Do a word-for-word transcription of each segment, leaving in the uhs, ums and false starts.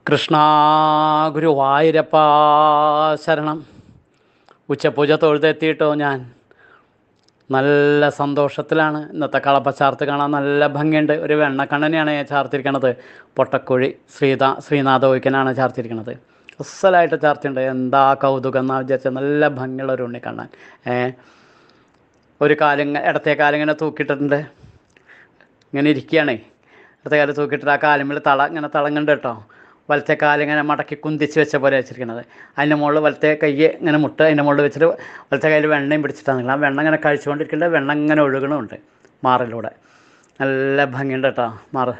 കൃഷ്ണ ഗുരുവായൂരപ്പ ശരണം. ഉച്ചപൂജ തൊഴുതെത്തിയിട്ടോ ഞാൻ. നല്ല സന്തോഷത്തിലാണ്. ഇന്നത്തെ കളപ്പ ചാർത്ത് കാണാൻ നല്ല ഭംഗിയുണ്ട്. ഒരു വെണ്ണക്കണ്ണനെയാണ് ഞാൻ ചാർത്തിരിക്കണത്. പൊട്ടക്കുഴി ശ്രീതാ ശ്രീനാഥ ഒയ്ക്കനാണ് ചാർത്തിരിക്കണത്. അസലായിട്ട് ചാർത്തിയുണ്ട്. എന്താ കൗതുകം എന്നാ വിചാരിച്ചാൽ നല്ല ഭംഗിയുള്ള ഒരു ഉണ്ണി കാണാൻ. ഒരു കാലിങ്ങ ഇടത്തെ കാലിങ്ങനെ തൂക്കിയിട്ടുണ്ട്, ഇങ്ങനെ ഇരിക്കുകയാണേ. ഇടത്തെ കാലം തൂക്കിയിട്ടിട്ട് ആ കാലിന്മേൽ തള ഇങ്ങനെ തളങ്ങുന്നുണ്ട് കേട്ടോ. വലത്തെ കാലിങ്ങനെ മടക്കി കുന്തിച്ച് വെച്ച പോലെ വെച്ചിരിക്കുന്നത്. അതിൻ്റെ മുകളിൽ വലത്തെ കൈ ഇങ്ങനെ മുട്ട് അതിൻ്റെ മുകളിൽ വെച്ചിട്ട് വലത്തെ കയ്യിൽ വെണ്ണയും പിടിച്ചിട്ടാണ്. ആ വെണ്ണ ഇങ്ങനെ കഴിച്ചുകൊണ്ടിരിക്കേണ്ടത് വെണ്ണ ഇങ്ങനെ ഒഴുകണമുണ്ട് മാറിലൂടെ. നല്ല ഭംഗിയുണ്ട് കേട്ടോ മാറ്.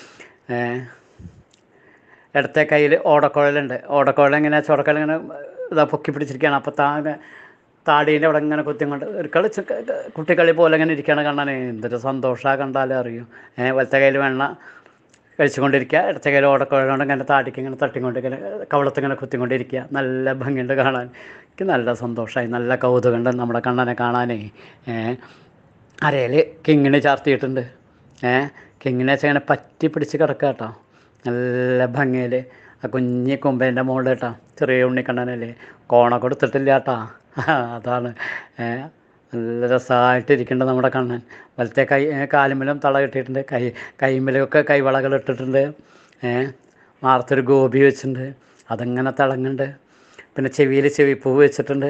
ഇടത്തെ കയ്യിൽ ഓടക്കുഴലുണ്ട്. ഓടക്കുഴൽ ഇങ്ങനെ ചുടക്കുഴൽ ഇങ്ങനെ ഇതാ പൊക്കി പിടിച്ചിരിക്കുകയാണ്. അപ്പോൾ താ താടീൻ്റെ അവിടെ ഇങ്ങനെ കുത്തിക്കൊണ്ട് ഒരു കളി കുട്ടിക്കളി പോലെ ഇങ്ങനെ ഇരിക്കുകയാണ് കാണാൻ. എന്തൊരു സന്തോഷമാണ് കണ്ടാലേ അറിയൂ. വലത്തെ കയ്യിൽ വെണ്ണ കഴിച്ചുകൊണ്ടിരിക്കുക, ഇടത്തെ കയ്യിൽ ഓടക്കുഴലുകൊണ്ട് ഇങ്ങനെ താടിക്ക് ഇങ്ങനെ തട്ടിക്കൊണ്ട് ഇങ്ങനെ കവളത്തിങ്ങനെ കുത്തിക്കൊണ്ടിരിക്കുക. നല്ല ഭംഗിയുണ്ട് കാണാൻ. എനിക്ക് നല്ല സന്തോഷമായി, നല്ല കൗതുകമുണ്ട് നമ്മുടെ കണ്ണനെ കാണാനേ. അരയിൽ കിങ്ങിണി ചാർത്തിയിട്ടുണ്ട്. കിങ്ങിണി വെച്ചാൽ ഇങ്ങനെ പറ്റി പിടിച്ച് കിടക്കുക കേട്ടോ. നല്ല ഭംഗിയിൽ ആ കുഞ്ഞി കൊമ്പേൻ്റെ മുകളിൽ കേട്ടോ. ചെറിയ ഉണ്ണിക്കണ്ണനല്ലേ, കോണ കൊടുത്തിട്ടില്ല കേട്ടോ. അതാണ് നല്ല രസമായിട്ടിരിക്കേണ്ടത് നമ്മുടെ കണ്ണൻ. വലത്തെ കൈ കാലുമ്മലും തള കെട്ടിയിട്ടുണ്ട്. കൈ കൈമ്മലൊക്കെ കൈവളകൾ ഇട്ടിട്ടുണ്ട്. മാർത്തൊരു ഗോപി വെച്ചിട്ടുണ്ട്, അതങ്ങനെ തിളങ്ങുന്നുണ്ട്. പിന്നെ ചെവിയിൽ ചെവിപ്പൂവ് വെച്ചിട്ടുണ്ട്.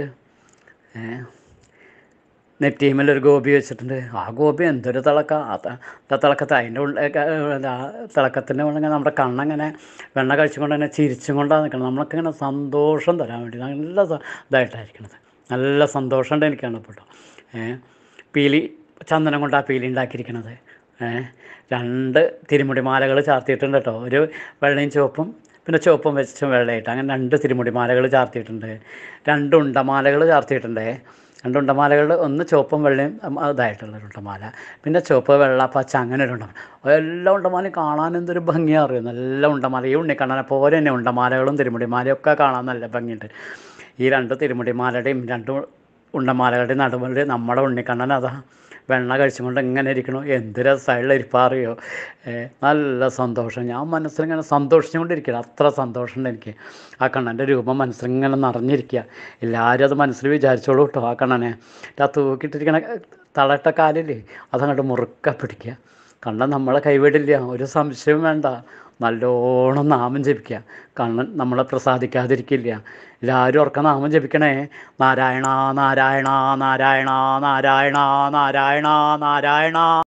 നെറ്റീമലൊരു ഗോപി വെച്ചിട്ടുണ്ട്. ആ ഗോപി എന്തൊരു തിളക്ക. ആ തിളക്കത്ത് അതിൻ്റെ ഉള്ളിൽ ആ തിളക്കത്തിൻ്റെ ഉള്ളിൽ നമ്മുടെ കണ്ണങ്ങനെ വെണ്ണ കഴിച്ചുകൊണ്ട് തന്നെ ചിരിച്ചും കൊണ്ടാണ് നിൽക്കണം. നമ്മളൊക്കെ ഇങ്ങനെ സന്തോഷം തരാൻ വേണ്ടി നല്ല ഇതായിട്ടായിരിക്കണത്. നല്ല സന്തോഷമുണ്ട് എനിക്ക് കാണപ്പെട്ടോ. പീലി ചന്ദനം കൊണ്ട് ആ പീലി ഉണ്ടാക്കിയിരിക്കണത്. രണ്ട് തിരുമുടി മാലകൾ ചാർത്തിയിട്ടുണ്ട് കേട്ടോ. ഒരു വെള്ളയും ചുവപ്പും പിന്നെ ചുവപ്പും വെച്ചും വെള്ളയായിട്ട് അങ്ങനെ രണ്ട് തിരുമുടി മാലകൾ ചാർത്തിയിട്ടുണ്ട്. രണ്ട് ഉണ്ടമാലകൾ ചാർത്തിയിട്ടുണ്ട്. രണ്ട് ഉണ്ടമാലകൾ ഒന്ന് ചുവപ്പും വെള്ളയും ഇതായിട്ടുള്ളൊരു ഉണ്ടമാല, പിന്നെ ചുവപ്പ് വെള്ള പച്ച അങ്ങനെ ഒരു ഉണ്ടമാല. എല്ലാ ഉണ്ടമാലയും കാണാൻ എന്തൊരു ഭംഗിയാണ് അറിയും. നല്ല ഉണ്ടമാല. ഈ ഉണ്ണിക്കണ്ണനെ പോലെ തന്നെ ഉണ്ടമാലകളും തിരുമുടി മാലയും ഒക്കെ കാണാൻ നല്ല ഭംഗിയുണ്ട്. ഈ രണ്ട് തിരുമുടി മാലയുടെയും രണ്ട് ഉണ്ടമാലകളുടെ നടുവിൽ നമ്മുടെ ഉണ്ണിക്കണ്ണൻ അതാ വെണ്ണ കഴിച്ചുകൊണ്ട് ഇങ്ങനെ ഇരിക്കണു. എന്ത് രസമുള്ള ഇരിപ്പാറിയോ. നല്ല സന്തോഷം. ഞാൻ മനസ്സിലിങ്ങനെ സന്തോഷിച്ചുകൊണ്ടിരിക്കുക. അത്ര സന്തോഷമുണ്ട് എനിക്ക്. ആ കണ്ണൻ്റെ രൂപം മനസ്സിലിങ്ങനെ നിറഞ്ഞിരിക്കുക. എല്ലാവരും അത് മനസ്സിൽ വിചാരിച്ചോളൂ കേട്ടോ. ആ കണ്ണനെ ആ തൂക്കിയിട്ടിരിക്കണ തളട്ട കാലില്ലേ അതങ്ങോട്ട് മുറുക്ക പിടിക്കുക. കണ്ണൻ നമ്മളെ കൈവിടില്ല, ഒരു സംശയവും വേണ്ട. നല്ലോണം നാമം ജപിക്കുക. കണ്ണൻ നമ്മളെ പ്രസാദിക്കാതിരിക്കില്ല. എല്ലാവരും ഉറക്ക നാമം ജപിക്കണേ. നാരായണ നാരായണ നാരായണ നാരായണ നാരായണ നാരായണ.